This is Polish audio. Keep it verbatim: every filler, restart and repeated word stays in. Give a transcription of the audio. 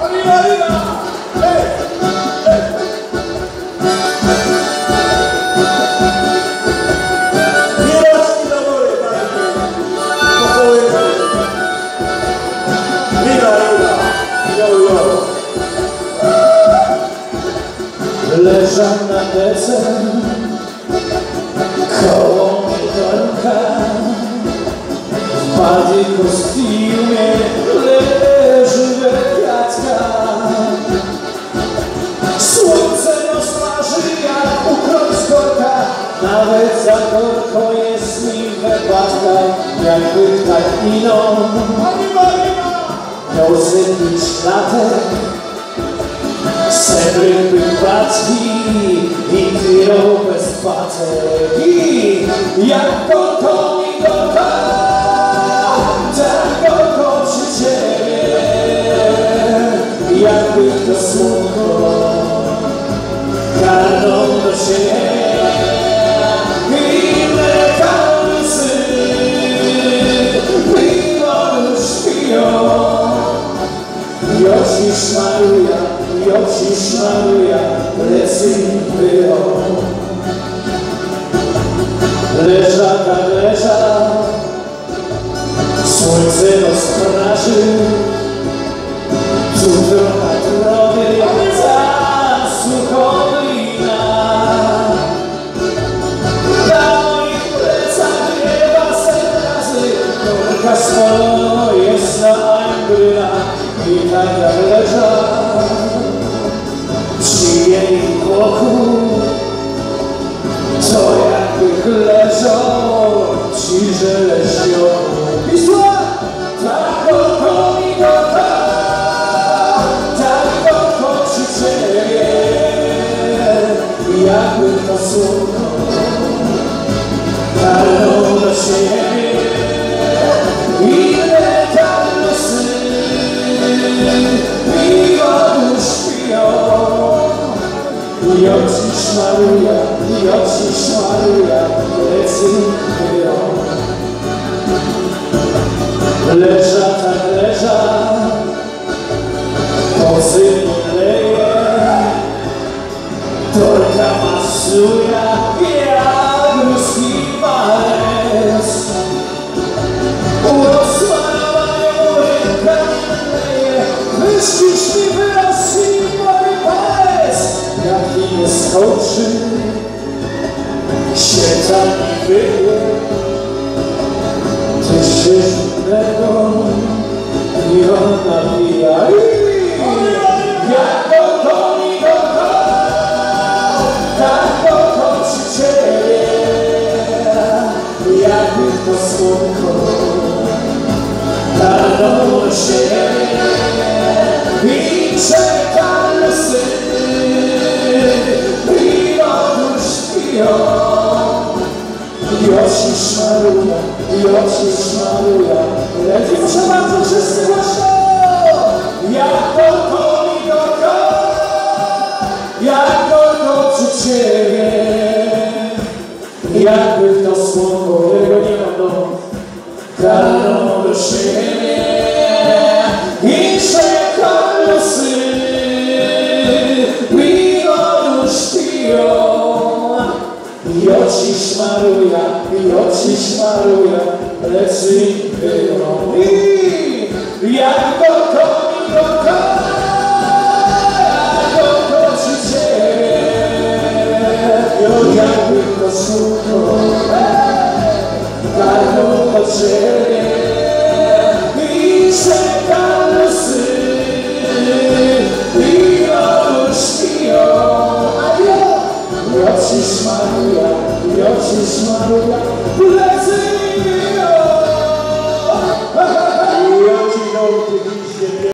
Arriba, arriba! Hey! Miłości do góry, panie! Pokoły! Riva, riva! Jo, jo! Leżał na dece koło mnie Dorka. W bardziej kostiumie leży we kwiatkach. Słońce rozmarzy jak ukroń z korka. Nawet za Dorką jest mi we płatkach. Jakby tak iną miał zypić latek. Srebry wypadki i tyrą bez patek. I jak Dorko mi Dorka, tak Dorko przy ciebie. Jakby to słonko karną do siebie. I mleka łzy mimo już śpią. Joci szmaruja, joci szmaruja, plecy wyją. Leża tak leża, słońce rozpraży. Tu trochę trowy, za suchowina. Na moich plecach wiewa set razy. Dorka spalona jest na Angryna. I tak jak leża przy jej boku, to jakby leżał przy żeleźnioku. Wisła! Tak Dorko mi Dorka, tak Dorko przy ciebie. Jakby to słonko karną do siebie. I mleka łzy mimo już śpią. Joci szmaruja, joci szmaruja, plecy wyją. Leża tak leża, pozy leje. Dorka masuja jak ruski walec. Myślisz mi wyrośnie mój palec, jaki nie skończy, świeca mi wyje. Ty się żadnego nie nabija. Jak Dorko mi Dorka, tak Dorko przy ciebie. Jakby to słonko karną do siebie. I czeka łzy mimo już śpią. Joci szmaruja, joci szmaruja, lepiej proszę bardzo wszyscy głośno. Jak Dorko mi Dorka, jak Dorko przy ciebie. Jakby to słonko, którego nie ma domu, karną do siebie. I czeka łzy mimo już śpią. Joci szmaruja, joci szmaruja, plecy wyją. I jak Dorko mi Dorka, jak Dorko przy ciebie. Jakby to słonko karną do ciebie. I czeka łzy mimo już śpią. Joci szmaruja, joci szmaruja, plecy wyją. Joci do